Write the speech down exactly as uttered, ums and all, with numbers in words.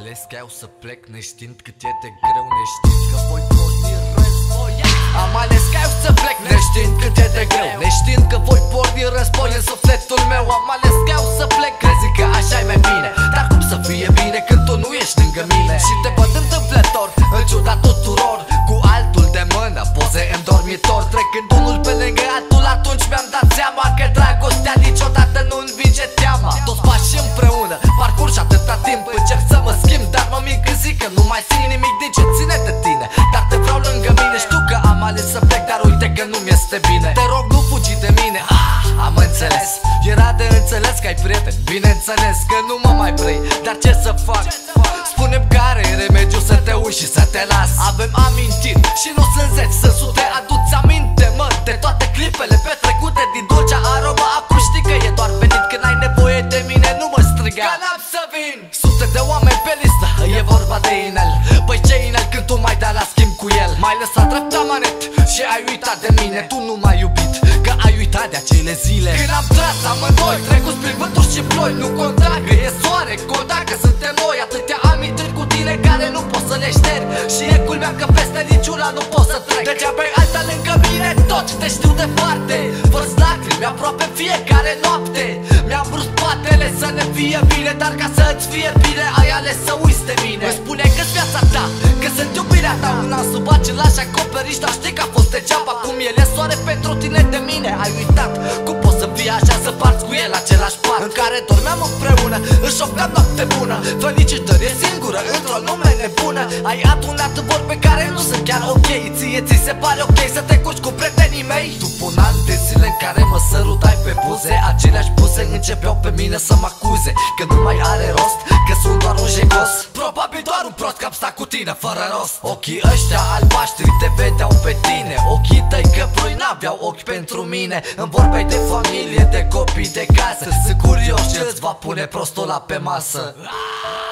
ales că eu să plec neștiind cât e de greu, neștiind că voi porni război. Am ales că eu să plec neștiind cât e de greu, neștiind că voi porni război în sufletul meu. Am ales că eu să plec, crezi că așa e mai bine, dar cum să fie bine când tu nu ești lângă mine? Și te văd întâmplător, în ciuda tuturor, cu altul de mână, poze în dormitor, trecând unul pe lângă altul. Atunci mi-am dat seama că dragostea niciodată nu învinge teama. Toți pași împreună, parcurs și atâta timp încerc să mă schimb, dar mă mic când zic că nu mai simt nimic din ce ține de tine. Dar te vreau lângă mine, știu că am ales să plec, dar uite că nu-mi este bine. Te rog, nu fugi de mine, ah, am înțeles. Era de înțeles că ai prieten, bineînțeles că nu mă mai vrei, dar ce să fac? Spune-mi care e remediul să te uiți și să te las. Avem amintiri și nu sunt zeci, sunt sute. Adu-ți aminte, mă, de toate clipele petrecute din dulcea aroma. Acum știi că e doar venit când ai nevoie de mine, nu mă striga că n-am să vin. Sute de oameni pe listă, e vorba de inel. Păi ce inel când tu mai dai la schimb cu el? M-ai lăsat dreapta manet și ai uitat de mine. Tu nu m-ai iubit, că ai uitat de acele zile când am tras amândoi, trecuți prin vânturi și ploi. Nu conta că e soare, conta că suntem noi. Atâtea amintiri cu tine care nu poți să le ștergi, și e culmea că peste niciuna nu pot să trec. Degeaba ai alta lângă mine, tot te știu departe. Vărs lacrimi aproape fiecare noapte. Mi-am vrut spatele să ne fie bine, dar ca să îți fie bine ai ales să uiți de mine. Îmi spune că-s viața ta, că sunt iubirea ta. Un an sub același acoperiș, dar știi că a fost degeaba. Cum el e soare pentru tine, de mine ai uitat. Cum poți să fii așa, să parți cu el același pat în care dormeam împreună, își ofteam noapte bună. Felicitări, e singură într-o lume nebună. Ai adunat vorbe care nu sunt chiar ok. Ție ți se pare ok să te curci cu prietenii mei? După un an de zile în care mă sărutai pe buze, aceleași buze începeau pe mine să mă acuze că nu mai are rost, că sunt doar un jegos. Probabil doar un prost că am stat cu tine fără rost. Ochii ăștia albaștri te vedeau pe tine, ochii tăi căprui n-aveau ochi pentru mine. Îmi vorbeai de familie, de copii, de casă. Sunt curios ce îți va pune prostul ăla pe masă.